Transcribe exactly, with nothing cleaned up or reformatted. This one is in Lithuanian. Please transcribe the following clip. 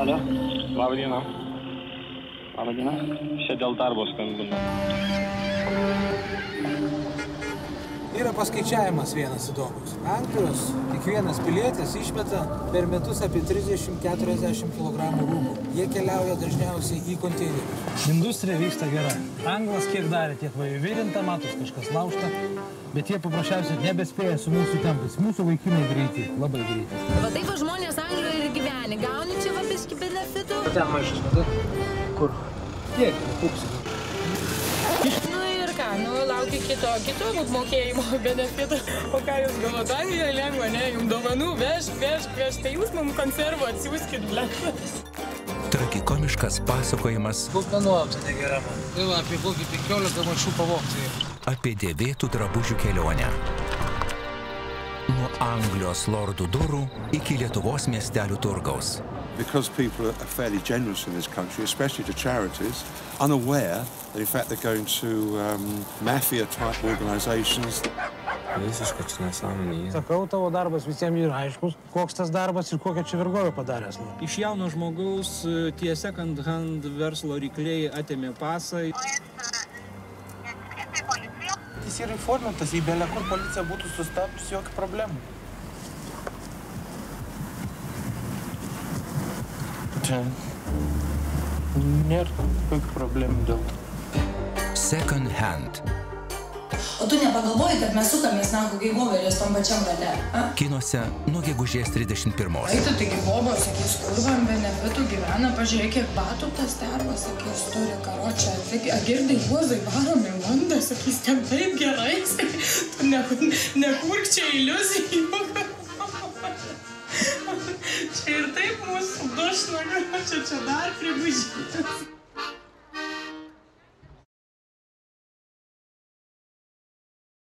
Alio, labą dieną. Labą dieną. Čia dėl darbo skambinu. Yra paskaičiavimas vienas įdomus. Anglijos kiekvienas pilietis išmeta per metus apie trisdešimt iki keturiasdešimt kilogramų rūbų. Jie keliauja dažniausiai į konteinerius. Industrija vyksta gera. Anglas kiek darė, tiek va įvirinta, matos kažkas laužta, bet jie paprasčiausiai nebespėja su mūsų tempais. Mūsų vaikinai greiti, labai greiti. Va taip va žmonės Anglijoje ir gyveni. Gauni čia va biški benefitų? Ten maišas, matai? Kur? Tiek, kupsi. Nu ir ką, nu laukia kito, kito mokėjimo benefitų. O ką jūs galvojate, Anglijoje lengva, ne? Jums dovanų vežk, vežk, vežk, tai jūs mums konservų atsiųskit, ble. Tragikomiškas pasakojimas. Daug menuojam, tai negera man. Tai va, apie kokį penkiolika maršų pavogti. Apie dėvėtų drabužių kelionę. Nuo Anglijos lordų durų iki Lietuvos miestelių turgaus. Because people are fairly generous in this country, especially to charities, unaware that in fact they're going to um, mafia-type organizations. Visiškai čia nesąmonė. Sakau, tavo darbas visiems yra aiškus, koks tas darbas ir kokią čia vergovę padaręs. Iš jauno žmogaus tie second hand verslo rykliai atėmė pasą. Jis yra įformintas, jei belė kur policija būtų sustabdžius, jokių problemų. Čia nėra jokių problemų dėl to. Second hand. O tu nepagalvoji, kad mes sukamės nagu kaip voverės tom pačiam rate? Kinuose nuo gegužės trisdešimt pirmos. Aitu, taigi bobo, sakys, kurvam benefitų gyvena, pažiūrėk, kiek batų tas darbas, sakys, turi karočią. Agirdai, Juozai, varom į Londą, sakys, ten taip gerai, tu nekurk čia iliuzijų. Čia ir taip mūsų dušna, čia čia dar prigužytas.